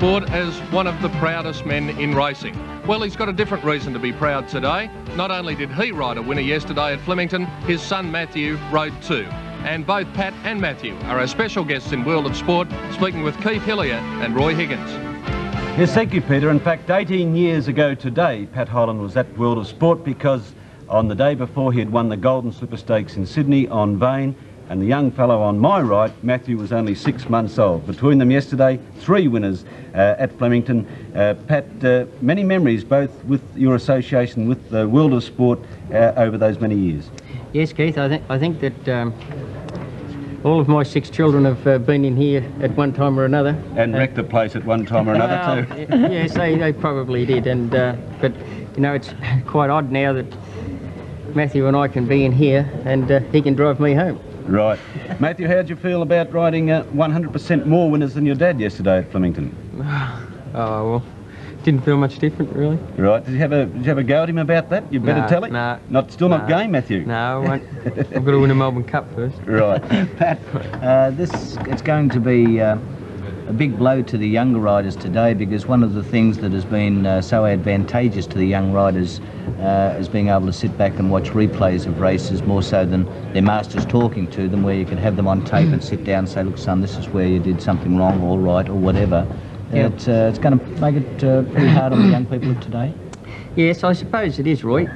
Sport as one of the proudest men in racing. Well, he's got a different reason to be proud today. Not only did he ride a winner yesterday at Flemington, his son Matthew rode too. And both Pat and Matthew are our special guests in World of Sport, speaking with Keith Hillier and Roy Higgins. Yes, thank you, Peter. In fact, 18 years ago today, Pat Holland was at World of Sport because on the day before he had won the Golden Slipper Stakes in Sydney on Vane, and the young fellow on my right, Matthew, was only 6 months old. Between them yesterday, 3 winners at Flemington. Pat, many memories both with your association with the World of Sport over those many years. Yes, Keith, I think that all of my 6 children have been in here at one time or another. And wrecked the place at one time or another too. Yes, they probably did. And but, you know, it's quite odd now that Matthew and I can be in here and he can drive me home. Right. Matthew, how did you feel about riding 100% more winners than your dad yesterday at Flemington? Oh, well, didn't feel much different, really. Right. Did you have a go at him about that? You better tell it. No. Still not game, Matthew? No, I won't. I've got to win a Melbourne Cup first. Right. Pat, it's going to be a big blow to the younger riders today, because one of the things that has been so advantageous to the young riders is being able to sit back and watch replays of races, more so than their masters talking to them, where you can have them on tape and sit down and say, look son, this is where you did something wrong or right or whatever. Yeah. It's going to make it pretty hard on the young people of today. Yes, I suppose it is, Roy.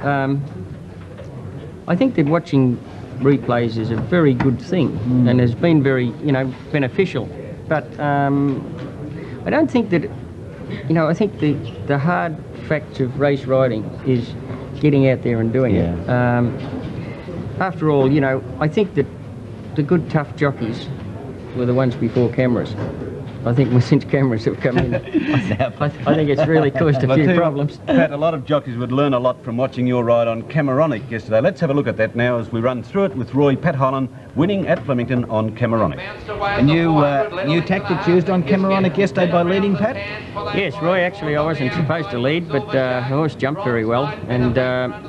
I think that watching replays is a very good thing and has been very, beneficial. But I don't think that, I think the hard facts of race riding is getting out there and doing it. After all, I think that the good tough jockeys were the ones before cameras. I think since cameras have come in, I think it's really caused a few problems. Pat, a lot of jockeys would learn a lot from watching your ride on Cameronic yesterday. Let's have a look at that now as we run through it with Roy. Pat Holland winning at Flemington on Cameronic. And new tactics used on Cameronic yesterday by leading, Pat? Yes, Roy, actually I wasn't supposed to lead, but the horse jumped very well, and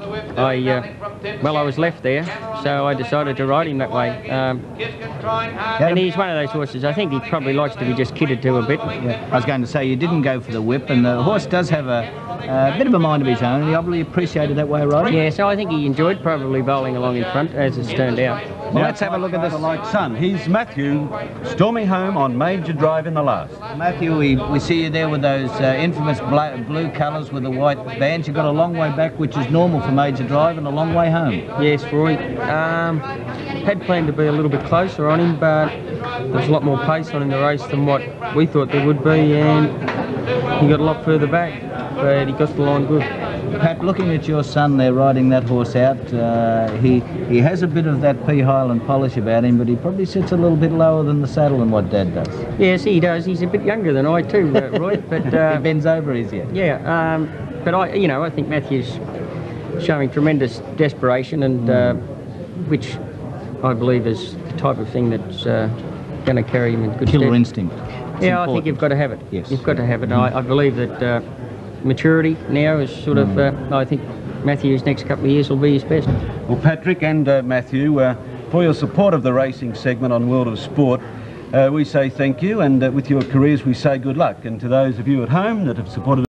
I was left there, so I decided to ride him that way. And he's one of those horses, I think he probably likes to be just kidded to a bit. Yeah. I was going to say, you didn't go for the whip, and the horse does have a bit of a mind of his own, and he obviously appreciated that way of riding. Yeah, so I think he enjoyed probably bowling along in front, as it's turned out. Well, let's have a look at this like son. He's Matthew, storming home on Major Drive in the last. Matthew, we see you there with those infamous blue colours with the white bands. You've got a long way back, which is normal for Major Drive, and a long way home. Yes, Roy. Had planned to be a little bit closer on him, but there's a lot more pace on in the race than what we thought there would be, and he got a lot further back, but he got the line good. Pat, looking at your son there riding that horse out, he has a bit of that P. Highland polish about him, but he probably sits a little bit lower than the saddle than what Dad does. Yes, he does. He's a bit younger than I too, Roy. But he bends over easier. Yeah, but I think Matthew's showing tremendous desperation, and which I believe is the type of thing that's going to carry him in good stead. Killer instinct. Yeah, I think you've got to have it. Yes. You've got to have it. I believe that maturity now is sort of, I think Matthew's next couple of years will be his best. Well, Patrick and Matthew, for your support of the racing segment on World of Sport, we say thank you, and with your careers we say good luck. And to those of you at home that have supported